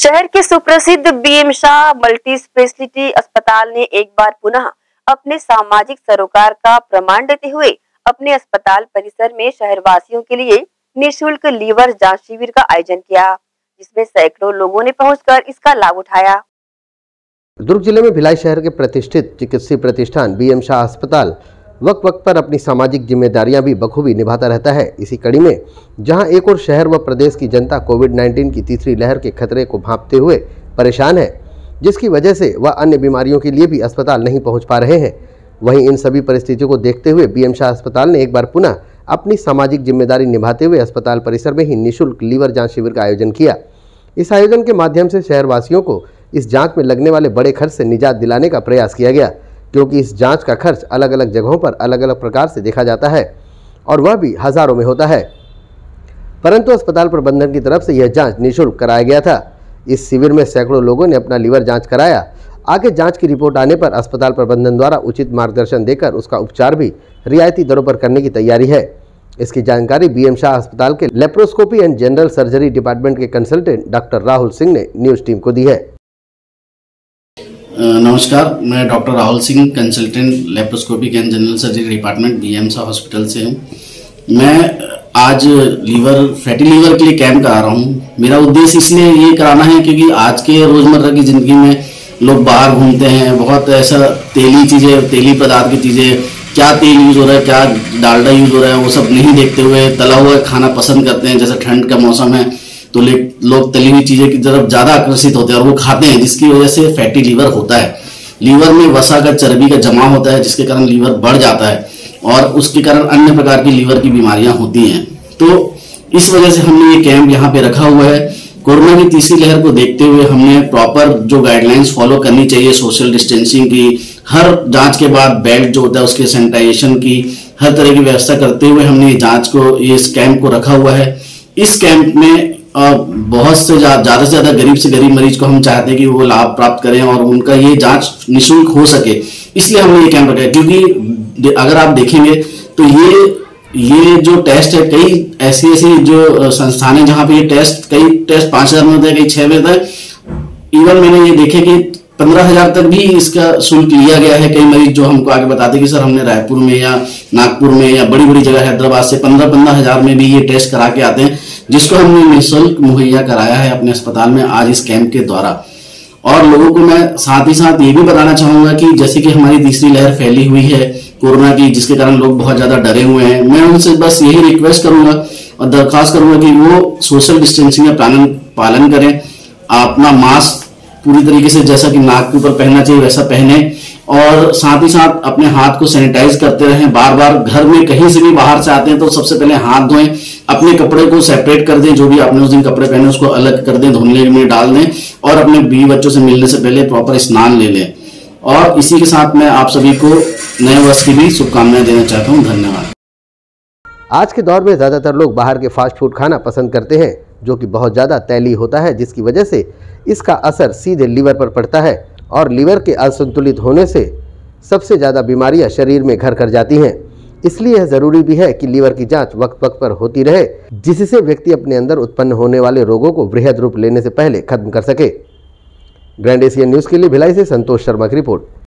शहर के सुप्रसिद्ध बीएम शाह मल्टी स्पेशलिटी अस्पताल ने एक बार पुनः अपने सामाजिक सरोकार का प्रमाण देते हुए अपने अस्पताल परिसर में शहरवासियों के लिए निःशुल्क लीवर जांच शिविर का आयोजन किया, जिसमें सैकड़ों लोगों ने पहुंचकर इसका लाभ उठाया। दुर्ग जिले में भिलाई शहर के प्रतिष्ठित चिकित्सीय प्रतिष्ठान बीएम शाह अस्पताल वक्त पर अपनी सामाजिक जिम्मेदारियां भी बखूबी निभाता रहता है। इसी कड़ी में जहां एक और शहर व प्रदेश की जनता कोविड-19 की तीसरी लहर के खतरे को भांपते हुए परेशान है, जिसकी वजह से वह अन्य बीमारियों के लिए भी अस्पताल नहीं पहुंच पा रहे हैं, वहीं इन सभी परिस्थितियों को देखते हुए बीएम शाह अस्पताल ने एक बार पुनः अपनी सामाजिक जिम्मेदारी निभाते हुए अस्पताल परिसर में ही निःशुल्क लीवर जाँच शिविर का आयोजन किया। इस आयोजन के माध्यम से शहरवासियों को इस जाँच में लगने वाले बड़े खर्च से निजात दिलाने का प्रयास किया गया, क्योंकि इस जांच का खर्च अलग अलग जगहों पर अलग अलग प्रकार से देखा जाता है और वह भी हजारों में होता है, परंतु अस्पताल प्रबंधन की तरफ से यह जांच निःशुल्क कराया गया था। इस शिविर में सैकड़ों लोगों ने अपना लीवर जांच कराया। आगे जांच की रिपोर्ट आने पर अस्पताल प्रबंधन द्वारा उचित मार्गदर्शन देकर उसका उपचार भी रियायती दरों पर करने की तैयारी है। इसकी जानकारी बीएम शाह अस्पताल के laparoscopy and general surgery department के कंसल्टेंट डॉक्टर राहुल सिंह ने न्यूज टीम को दी है। नमस्कार, मैं doctor Rahul Singh, consultant laparoscopic and general surgery department BM Shah hospital से हूँ। मैं आज फैटी लीवर के लिए कैंप करा रहा हूँ। मेरा उद्देश्य इसलिए ये कराना है क्योंकि आज के रोजमर्रा की जिंदगी में लोग बाहर घूमते हैं, बहुत ऐसा तेली चीजें, तेली पदार्थ की चीजें, क्या तेल यूज हो रहा है, क्या डालडा यूज हो रहा है, वो सब नहीं देखते हुए तला हुआ खाना पसंद करते हैं। जैसे ठंड का मौसम है तो लोग तली हुई चीजें की तरफ ज्यादा आकर्षित होते हैं और वो खाते हैं, जिसकी वजह से फैटी लीवर होता है। लीवर में वसा का, चर्बी का जमा होता है, जिसके कारण लीवर बढ़ जाता है और उसके कारण अन्य प्रकार की लीवर की बीमारियां होती हैं। तो इस वजह से हमने ये कैंप यहाँ पे रखा हुआ है। कोरोना की तीसरी लहर को देखते हुए हमने प्रॉपर जो गाइडलाइंस फॉलो करनी चाहिए, सोशल डिस्टेंसिंग की, हर जांच के बाद बेल्ट जो होता है उसके सैनिटाइजेशन की, हर तरह की व्यवस्था करते हुए हमने इस कैंप को रखा हुआ है। इस कैंप में बहुत से ज्यादा से ज्यादा गरीब से गरीब मरीज को हम चाहते हैं कि वो लाभ प्राप्त करें और उनका ये जांच निःशुल्क हो सके, इसलिए हमने ये कैंप रखा है। क्योंकि अगर आप देखेंगे तो ये जो टेस्ट है, कई ऐसी जो संस्थान है जहां पे ये कई टेस्ट 5,000 में होता है, कई 6 में होता है। इवन मैंने ये देखे कि 15,000 तक भी इसका शुल्क लिया गया है। कई मरीज जो हमको आगे बताते कि सर हमने रायपुर में या नागपुर में या बड़ी बड़ी जगह हैदराबाद से 15,000 में भी ये टेस्ट करा के आते हैं, जिसको हमने निःशुल्क मुहैया कराया है अपने अस्पताल में आज इस कैंप के द्वारा। और लोगों को मैं साथ ही साथ ये भी बताना चाहूंगा कि जैसे कि हमारी तीसरी लहर फैली हुई है कोरोना की, जिसके कारण लोग बहुत ज्यादा डरे हुए हैं, मैं उनसे बस यही रिक्वेस्ट करूंगा और दरखास्त करूंगा कि वो सोशल डिस्टेंसिंग का पालन करें, अपना मास्क पूरी तरीके से जैसा कि नाक के ऊपर पहनना चाहिए वैसा पहने और साथ ही साथ अपने हाथ को सैनिटाइज करते रहें। बार बार घर में कहीं से भी बाहर से आते हैं तो सबसे पहले हाथ धोएं, अपने कपड़े को सेपरेट कर दें, जो भी आपने उस दिन कपड़े पहने उसको अलग कर दें, धुलने में डाल दें और अपने बीवी बच्चों से मिलने से पहले प्रॉपर स्नान ले लें। और इसी के साथ मैं आप सभी को नए वर्ष की भी शुभकामनाएं देना चाहता हूँ। धन्यवाद। आज के दौर में ज्यादातर लोग बाहर के फास्ट फूड खाना पसंद करते हैं, जो कि बहुत ज्यादा तैलीय होता है, जिसकी वजह से इसका असर सीधे लीवर पर पड़ता है और लीवर के असंतुलित होने से सबसे ज्यादा बीमारियां शरीर में घर कर जाती हैं। इसलिए यह जरूरी भी है कि लीवर की जांच वक्त पर होती रहे, जिससे व्यक्ति अपने अंदर उत्पन्न होने वाले रोगों को वृहद रूप लेने से पहले खत्म कर सके। ग्रैंड एशियन न्यूज के लिए भिलाई से संतोष शर्मा की रिपोर्ट।